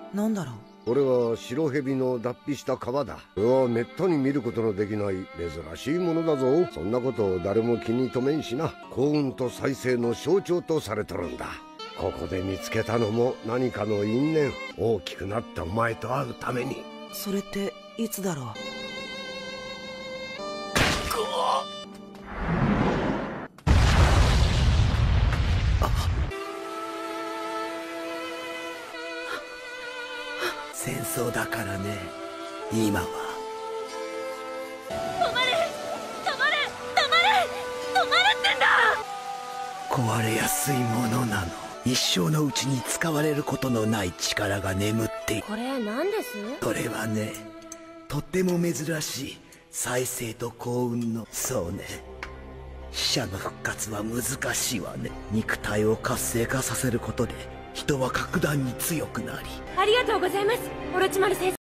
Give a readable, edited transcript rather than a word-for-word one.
なんだろう。 これは白蛇の脱皮した皮だ。これはめったに見ることのできない珍しいものだぞ。そんなことを誰も気に留めんしな。幸運と再生の象徴とされとるんだ。ここで見つけたのも何かの因縁。大きくなったお前と会うために。 それっていつだろう。 戦争だからね、今は。 止まれ止まれ止まれ止まれってんだ。 壊れやすいものなの。一生のうちに使われることのない力が眠っている。 これ何です？ それはね、とっても珍しい再生と幸運の、そうね、死者の復活は難しいわね。肉体を活性化させることで人は格段に強くなり。 ありがとうございます、オロチマル先生。